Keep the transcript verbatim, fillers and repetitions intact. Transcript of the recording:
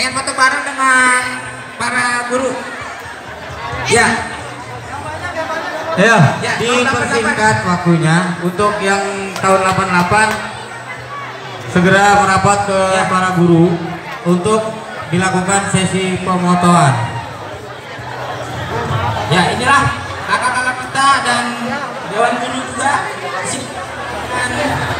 pengen foto bareng dengan para guru. Ya. Ya, Ya, dipersingkat waktunya untuk yang tahun delapan puluh delapan segera merapat ke ya. para guru untuk dilakukan sesi pemotoan. Ya, inilah kakak-kakak kita dan dewan guru juga. Di sini.